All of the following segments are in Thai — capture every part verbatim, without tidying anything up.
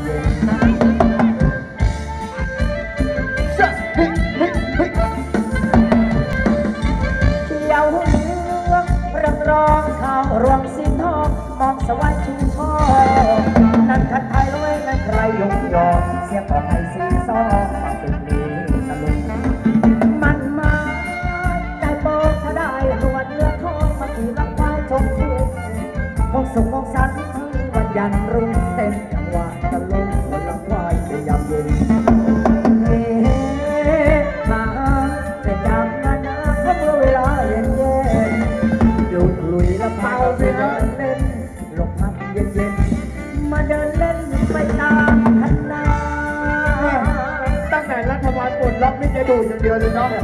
เย็นเขียวเหลืองรังรองข้าวรวงสินทองมองสวรรค์ชูช่อนั่นคัดไทยร้อยนั่นใครยกยอเสียก่อนให้สีซอมาเป็นนี้ตะลุงมันมาได้โปกถ้าได้หนวดเลือดทองมาขี่ลังควายชมพูมองสุขมองสันวันยันรุ่งเต็มจังหวะตะลุงวันลังควายจะยำเย็นเฮ้มาเป็นยามงานนะเพราะเมื่อเวลาเย็นเย็นดูดลุยละเมาไปเดินเล่นลมพัดเย็นเย็นมาเดินเล่นไปตามคันนาตั้งแต่รัฐบาลปลดล็อกนี่จะดูอย่างเดียวเลยเนาะ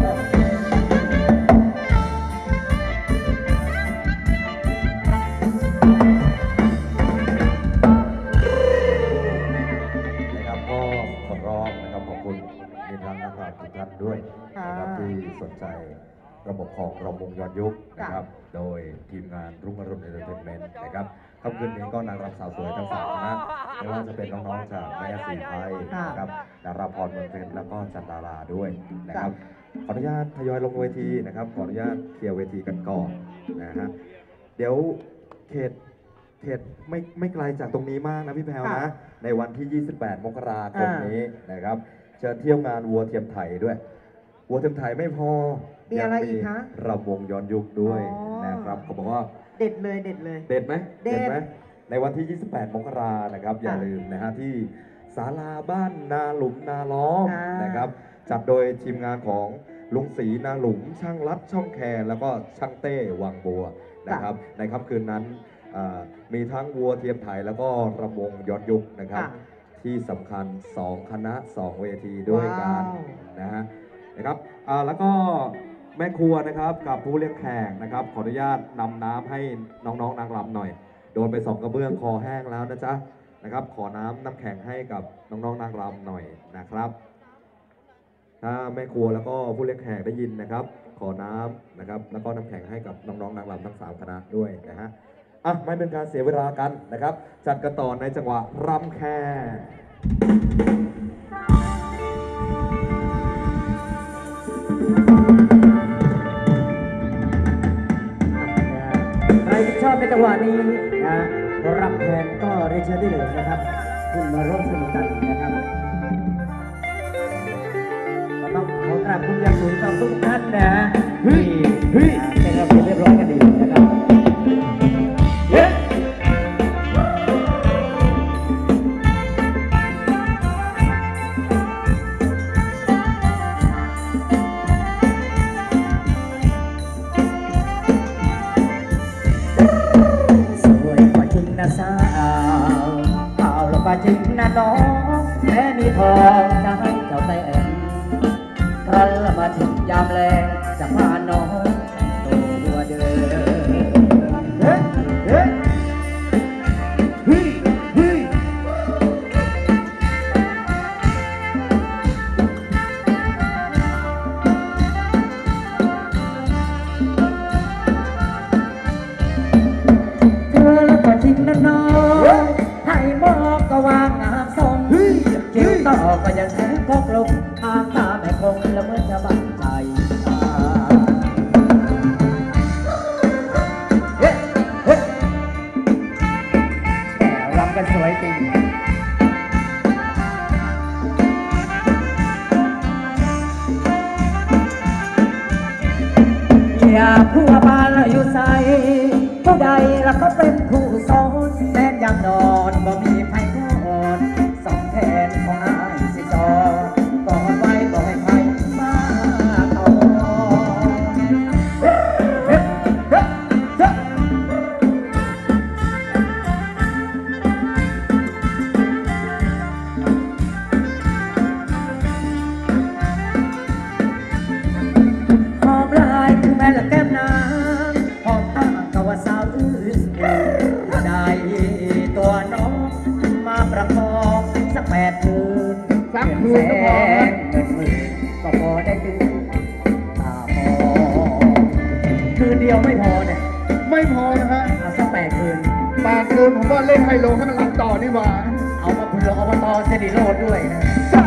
นะครับก็ขอร้องนะครับขอบคุณในทางนักข่าวทุกท่านด้วยนะครับที่สนใจระบบของรำวงย้อนยุคนะครับโดยทีมงานรุ่งอรุณเอนเตอร์เทนเมนต์นะครับค่ำคืนนี้ก็นางรำสาวสวยทั้งสามคณะไม่ว่าจะเป็นน้องๆจากแม่สีไทยนะครับดาราพรเมืองเพชรแล้วก็จันดาราด้วยนะครับขออนุญาตทยอยลงเวทีนะครับขออนุญาตเคลียร์เวทีกันก่อนนะฮะเดี๋ยวเขตเขตไม่ไม่ไกลจากตรงนี้มากนะพี่แพรวนะในวันที่ยี่สิบแปดมกราคมนี้นะครับเชิญเที่ยวงานวัวเทียมไทยด้วยวัวเทียมไทยไม่พอมีอะไรอีกคะรำวงย้อนยุคด้วยนะครับเขาบอกว่าเด็ดเลยเด็ดเลยเด็ดไหมเด็ดไหมในวันที่ยี่สิบแปดมกรานะครับอย่าลืมนะฮะที่ศาลาบ้านนาหลุมนาล้อมนะครับจัดโดยทีมงานของลุงศรีนาหลุมช่างรัดช่องแคร์แล้วก็ช่างเต้วังบัวนะครับในค่ำคืนนั้นมีทั้งวัวเทียมไทยแล้วก็รำวงย้อนยุคนะครับที่สำคัญสองคณะสองเวทีด้วยกันนะฮะนะครับแล้วก็แม่ครัวนะครับกับผู้เลี้ยงแขกนะครับขออนุญาตนำน้ำให้น้องๆนางรำหน่อยโดนไปสองกระเบื้องคอแห้งแล้วนะจ๊ะนะครับขอน้ำน้ำแข็งให้กับน้องๆนางรำหน่อยนะครับถ้าแม่ครัวแล้วก็ผู้เลี้ยงแขกได้ยินนะครับขอน้ำนะครับแล้วก็น้ำแข็งให้กับน้องๆนางรำทั้งสามคณะด้วยนะฮะอ่ะไม่เป็นการเสียเวลากันนะครับจัดกันต่อในจังหวะรำแค่ใครที่ชอบในจังหวะนี้นะรับแทนก็เรียนเชิญได้เลยนะครับคุณมาร่วมสนุกกันนะครับก็ต้องขอกราบคุณอย่างสูงต่อทุกท่านนะเฮ้ยเฮ้ยเป็นระเบียบเรียบร้อยกันดีนะครับเฮ้ยสาวเอาละป่าจริงนะน้องแม้มีทองจะให้เจ้าแต่งครั้นละมาถึงยามแรงจะพาน้องตัวเดินเฮ้ยเฮ้ยเฮ้ยเฮ้ยเธอละป่าจริงนะน้องให้มองก็วางงามทรงเกี่ยวต่อก็ยังแทงพกลงทางตาแม่คงละเมื่อจะบังใจเฮ้เฮ้แม่รำกันสวยจริงอย่าผู้บาลอยู่ใส่ผู้ใดแล้วก็เป็นผู้สอนแม้ยังนอนบ่มีไผกอดสองแขนของอายสิจอกอดไว้บ่ให้ไผมาเอาหอมลายคือแม่ละแก้มน้ำหอมปากกะว่าสาวอื่นได้ตัวน้องมาประคองสักแปดคืนสักคืนแสนเงินหมื่นก็พอได้ตื่นตาพอคืนเดียวไม่พอเนี่ยไม่พอนะฮะเอาสักแปดคืนแปดคืนผมว่าเล่นไฮโลให้มันหลับต่อนี่หว่าเอามาเผื่ออบตเสนิโรดด้วยนะ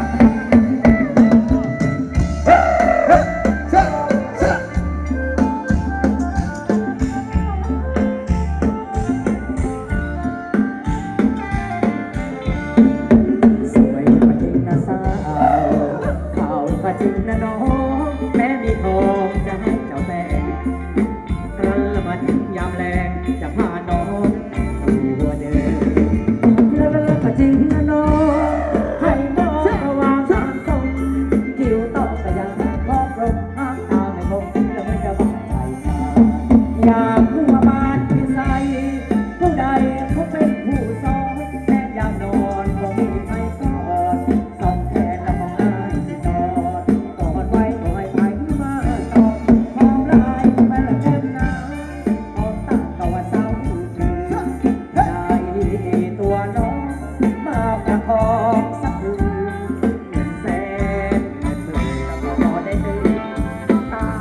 สวยก็จริงนะสาวข่าวก็จริงนะน้องแม้มีทองจะให้เจ้าแบงครั้นละมาถึงยามแรงจะพาน้องสู่หัวเดินแล้วก็จริงนะน้องให้น้องระวังทางตรงกิ้วต่อก็ยังพอบรมห้างตาไม่คงแล้วไม่จะบาดใจสาวอยากผู้มาบ้านที่ใสผู้ใดเขาเป็นผู้สอนแม้ยามนอนก็มีไฟกอดส่องแขนและมองหน้าสิสอดกอดไว้ก็ให้ไฟมาตอบหอมลายไปละเต็มหน้าหอมตาก็ว่าเศร้าทีได้ตัวน้องมาประคองสักคืนเงินแสนเงินหมื่นแล้วก็พอได้ตื่นตา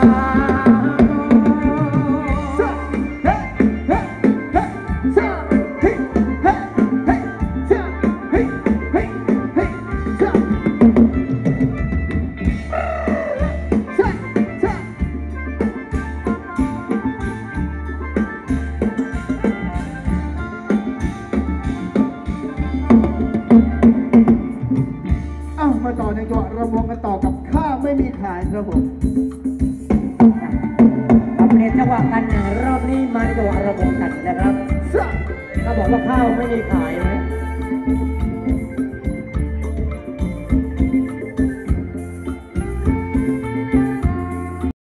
เอ้ามาต่อในจังหวะระวงกันต่อกับข้าไม่มีขายครับผมเอาเปลี่ยนจังหวะกันรอบนี้มาในจังหวะระบบกันนะครับก็บอกว่าข้าวไม่มีขายนะ